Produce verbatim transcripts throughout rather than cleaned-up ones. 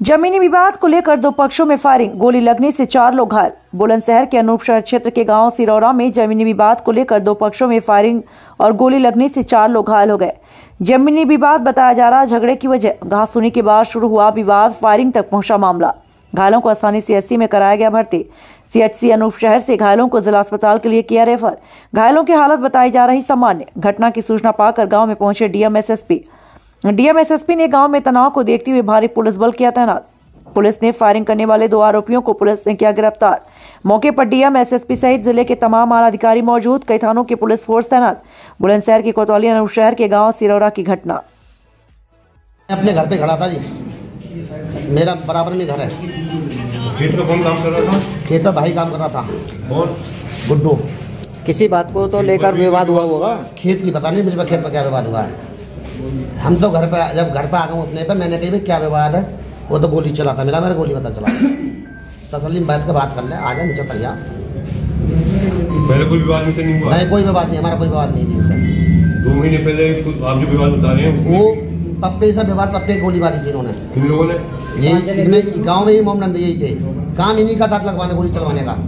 जमीनी विवाद को लेकर दो पक्षों में फायरिंग, गोली लगने से चार लोग घायल। बुलंदशहर के अनूपशहर क्षेत्र के गांव सिरौरा में जमीनी विवाद को लेकर दो पक्षों में फायरिंग और गोली लगने से चार लोग घायल हो गए। जमीनी विवाद बताया जा रहा झगड़े की वजह, घास सुनी के बाद शुरू हुआ विवाद, फायरिंग तक पहुंचा मामला। घायलों को आसानी सीएचसी में कराया गया भर्ती। सीएचसी अनूपशहर से घायलों को जिला अस्पताल के लिए किया रेफर। घायलों की हालत बताई जा रही सामान्य। घटना की सूचना पाकर गांव में पहुंचे डीएम एसएसपी डीएम एसएसपी ने गांव में तनाव को देखते हुए भारी पुलिस बल किया तैनात। पुलिस ने फायरिंग करने वाले दो आरोपियों को पुलिस ने किया गिरफ्तार। मौके पर डीएम एसएसपी सहित जिले के तमाम आला अधिकारी मौजूद, कई थानों की पुलिस फोर्स तैनात। बुलंदशहर की कोतवाली अनूपशहर के गांव सिरौरा की घटना। अपने घर पे खड़ा था जी, मेरा बराबर में घर है। खेत में कौन काम कर रहा था? खेत में भाई काम कर रहा था। और गुड्डू। किसी बात को तो लेकर विवाद हुआ होगा। खेत की पता नहीं मुझे, खेत में क्या विवाद हुआ है। हम तो घर पे, जब घर पे आ गए अपने पे, मैंने कही क्या विवाद है, वो तो गोली चला था मेरा मेरा गोली पता चला। तसल्ली में बैठ कर बात कर ले, आ जा नीचे उतर जा। पहले कोई विवाद से नहीं हुआ? नहीं, कोई विवाद नहीं, हमारा कोई विवाद नहीं है इनसे। दो महीने पहले आप जो विवाद बता रहे हैं वो पप्पे से विवाद, पप्पे गोली मारी थी इन्होंने। किन लोगों ने? यही इनमें गाँव में ही मोमनंद यही थे, काम इन्हीं का था लगवाने, गोली चलवाने का।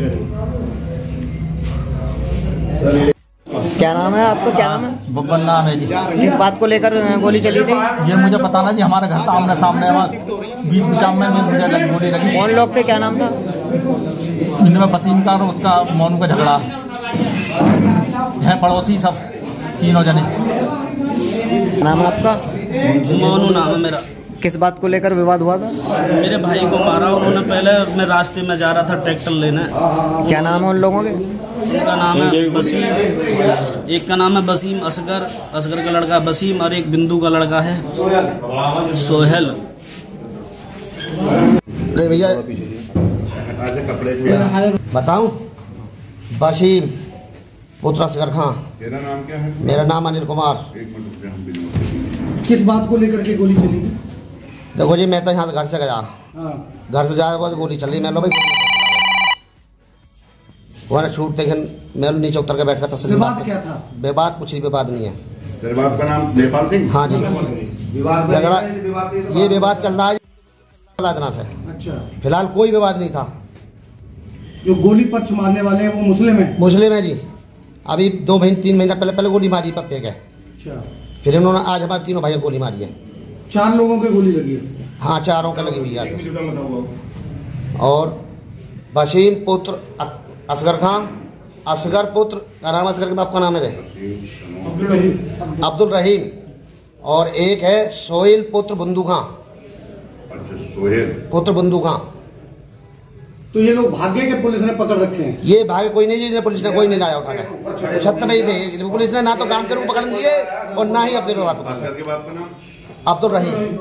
क्या नाम है आपका? क्या नाम है? बब्बन नाम है जी। किस बात को लेकर गोली चली थी? ये मुझे पता ना जी, हमारे घर था आमने सामने, बीच बिचाव में मुझे लग, गोली लगी। कौन लोग थे, क्या नाम था? इनमें वसीम का और उसका मोनू का झगड़ा है, पड़ोसी सब तीनों जने। नाम है आपका? मोनू नाम है मेरा। किस बात को लेकर विवाद हुआ था? मेरे भाई को मारा उन्होंने। पहले मैं रास्ते में जा रहा था ट्रैक्टर लेने। क्या नाम है उन लोगों के? उनका नाम है वसीम, एक का नाम है वसीम असगर, असगर का लड़का वसीम, और एक बिंदु का लड़का है सोहेल। भैया बताऊं, वसीम पुत्र असगर खां। तेरा नाम क्या है? मेरा नाम अनिल कुमार। किस बात को लेकर के गोली चली थी? देखो जी, मैं तो यहाँ से घर से गया, घर से जाए बाद गोली चली। मैं लो भाई वो छूट देखे, मैं नीचे उतर के बैठ कर तसल्ली। विवाद क्या था? विवाद कुछ नहीं, विवाद नहीं है। तेरे बाप का नाम नेपाल सिंह? हाँ जी, झगड़ा ये विवाद चल रहा है इतना से। अच्छा, फिलहाल कोई विवाद नहीं था। जो गोली पक्ष मारने वाले हैं वो मुस्लिम है? मुस्लिम है जी। अभी दो महीने तीन महीना पहले पहले गोली मारी पप्पे के। अच्छा, फिर इन्होंने आज हमारे तीनों भाइयों को गोली मारी है। चार लोगों के गोली लगी है? हाँ, चारों का लगी हुई है। और वसीम पुत्र असगर खां, असगर पुत्र का नाम, असगर के बाप का नाम है अब्दुल रहीम, और एक है सोहेल पुत्र बंदू खां। अच्छा, सोहेल पुत्र बंदू खां। तो ये लोग भाग्य के पुलिस ने पकड़ रखे हैं? ये भागे कोई नहीं जी, पुलिस ने कोई नहीं लाया उठा के। छत नहीं थे पुलिस ने, ना तो काम के रूप पकड़ दिए और ना ही अपने बात असगर के बाप का नाम अब्दुल रहीम।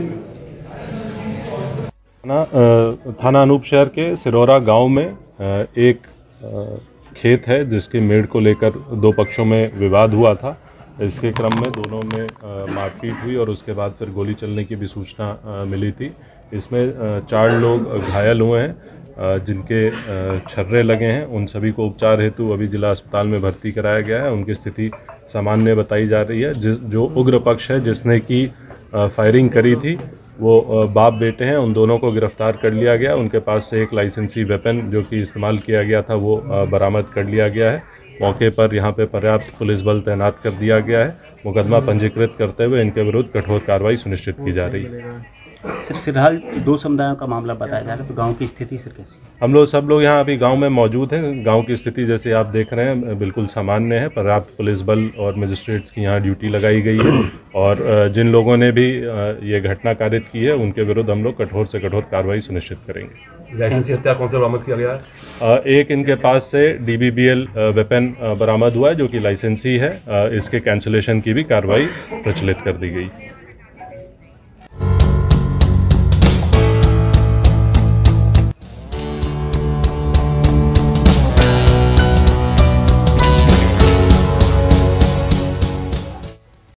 थाना अनूपशहर के सिरौरा गांव में एक खेत है जिसके मेड़ को लेकर दो पक्षों में विवाद हुआ था। इसके क्रम में दोनों में मारपीट हुई और उसके बाद फिर गोली चलने की भी सूचना मिली थी। इसमें चार लोग घायल हुए हैं, जिनके छर्रे लगे हैं। उन सभी को उपचार हेतु अभी जिला अस्पताल में भर्ती कराया गया है। उनकी स्थिति सामान्य बताई जा रही है। जिस जो उग्र पक्ष है जिसने की फायरिंग करी थी, वो बाप बेटे हैं। उन दोनों को गिरफ्तार कर लिया गया। उनके पास से एक लाइसेंसी वेपन जो कि इस्तेमाल किया गया था वो बरामद कर लिया गया है। मौके पर यहाँ पे पर्याप्त पुलिस बल तैनात कर दिया गया है। मुकदमा पंजीकृत करते हुए इनके विरुद्ध कठोर कार्रवाई सुनिश्चित की जा रही है। सर, फिलहाल दो समुदायों का मामला बताया जा रहा है, तो गांव की स्थिति सर कैसी? हम लोग सब लोग यहाँ अभी गांव में मौजूद हैं। गांव की स्थिति जैसे आप देख रहे हैं बिल्कुल सामान्य है। पर्याप्त पुलिस बल और मजिस्ट्रेट्स की यहाँ ड्यूटी लगाई गई है, और जिन लोगों ने भी ये घटना कारित की है उनके विरुद्ध हम लोग कठोर से कठोर कार्रवाई सुनिश्चित करेंगे। लाइसेंसी हथियार कौन सा बरामद किया गया है? एक इनके पास से D B B L weapon बरामद हुआ है जो कि लाइसेंसी है। इसके कैंसिलेशन की भी कार्रवाई प्रचलित कर दी गई।